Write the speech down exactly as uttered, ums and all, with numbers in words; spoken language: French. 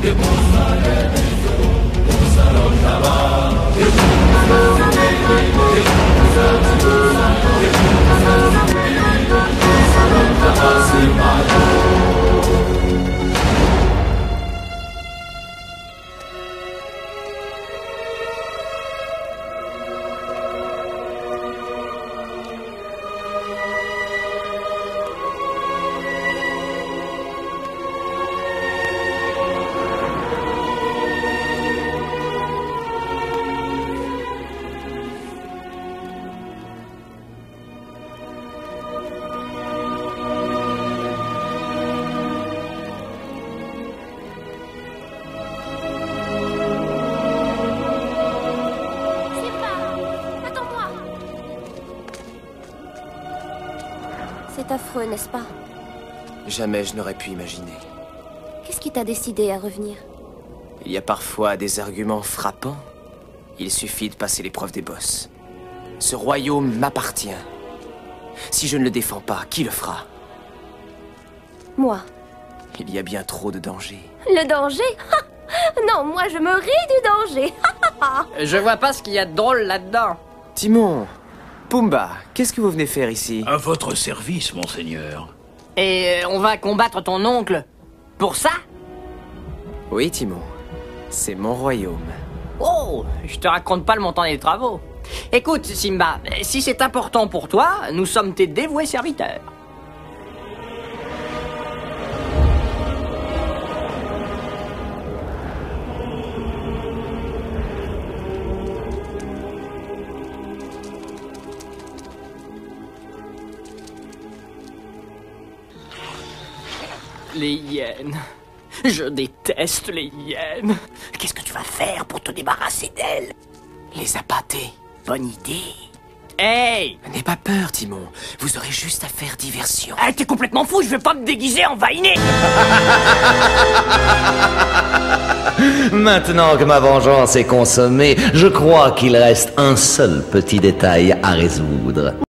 C'est affreux, n'est-ce pas? Jamais je n'aurais pu imaginer. Qu'est-ce qui t'a décidé à revenir? Il y a parfois des arguments frappants. Il suffit de passer l'épreuve des boss. Ce royaume m'appartient. Si je ne le défends pas, qui le fera? Moi. Il y a bien trop de danger. Le danger? Non, moi je me ris du danger. Je vois pas ce qu'il y a de drôle là-dedans. Timon, Pumba, qu'est-ce que vous venez faire ici? À votre service, monseigneur. Et euh, on va combattre ton oncle pour ça? Oui, Timon. C'est mon royaume. Oh, je te raconte pas le montant des travaux. Écoute, Simba, si c'est important pour toi, nous sommes tes dévoués serviteurs. Les hyènes. Je déteste les hyènes. Qu'est-ce que tu vas faire pour te débarrasser d'elles? Les appâter. Bonne idée. Hey! N'aie pas peur, Timon. Vous aurez juste à faire diversion. Ah, t'es complètement fou, je vais pas me déguiser en vainé. Maintenant que ma vengeance est consommée, je crois qu'il reste un seul petit détail à résoudre.